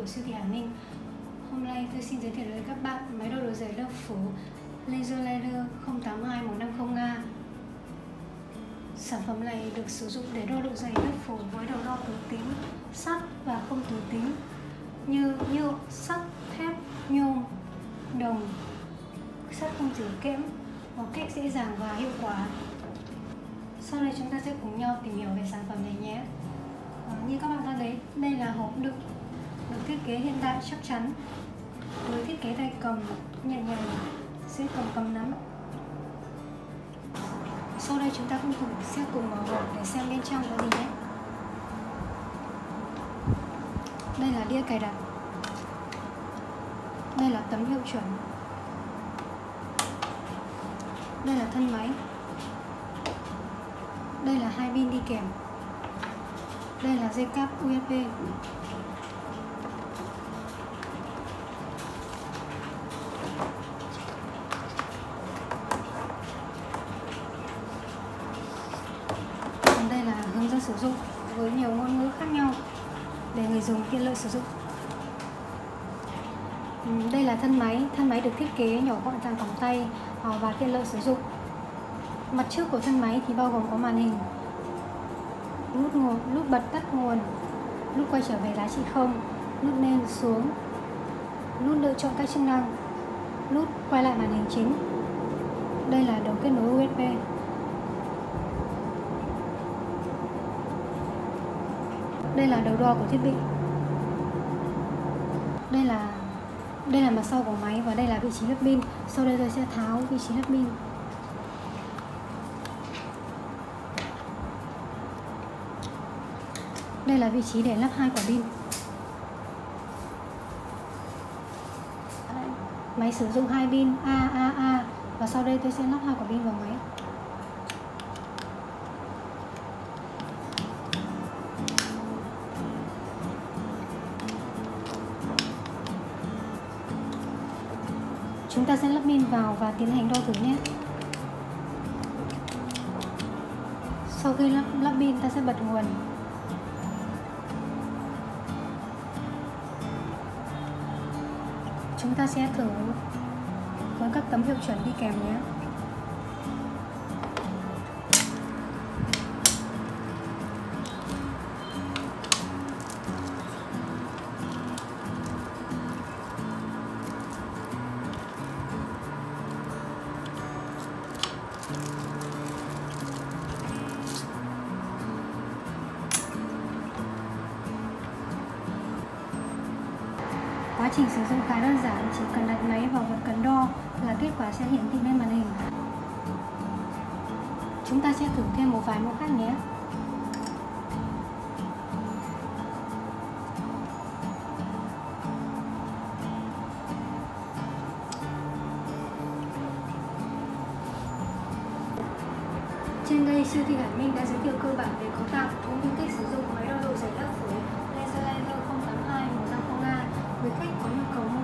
siêu thị Hải Minh. Hôm nay tôi xin giới thiệu với các bạn máy đo độ dày lớp phủ Laser Lighter 082150A. Sản phẩm này được sử dụng để đo độ dày lớp phủ với đầu đo tứ tính, sắt và không tứ tính như nhựa, sắt, thép, nhôm, đồng, sắt không dỉ kẽm một cách dễ dàng và hiệu quả. Sau đây chúng ta sẽ cùng nhau tìm hiểu về sản phẩm này nhé. Như các bạn đã thấy, đây là hộp đựng được thiết kế hiện đại chắc chắn với thiết kế tay cầm nhẹ nhàng, dễ cầm nắm. Sau đây chúng ta sẽ cùng mở hộp để xem bên trong có gì nhé. Đây là đĩa cài đặt. Đây là tấm hiệu chuẩn. Đây là thân máy. Đây là hai pin đi kèm. Đây là dây cáp USB. Còn đây là hướng dẫn sử dụng với nhiều ngôn ngữ khác nhau để người dùng tiện lợi sử dụng. Đây là thân máy được thiết kế nhỏ gọn dạng cầm tay và tiện lợi sử dụng. Mặt trước của thân máy thì bao gồm có màn hình, nút bật tắt nguồn, nút quay trở về giá trị không, nút lên xuống, nút lựa chọn các chức năng, nút quay lại màn hình chính. Đây là đầu kết nối USB. Đây là đầu đo của thiết bị. Đây là mặt sau của máy và đây là vị trí lắp pin. Sau đây tôi sẽ tháo vị trí lắp pin. Đây là vị trí để lắp hai quả pin. Máy sử dụng hai pin AAA và sau đây tôi sẽ lắp hai quả pin vào máy. Chúng ta sẽ lắp pin vào và tiến hành đo thử nhé. Sau khi lắp pin, ta sẽ bật nguồn. Chúng ta sẽ thử với các tấm hiệu chuẩn đi kèm nhé. Quá trình sử dụng khá đơn giản, chỉ cần đặt máy vào vật cần đo là kết quả sẽ hiển thị lên màn hình. Chúng ta sẽ thử thêm một vài mẫu khác nhé. Trên đây, siêu thị Hải Minh đã giới thiệu cơ bản về cấu tạo cũng như cách sử dụng máy đo độ dày lớp phủ Laser Lighter 082150A với khách có nhu cầu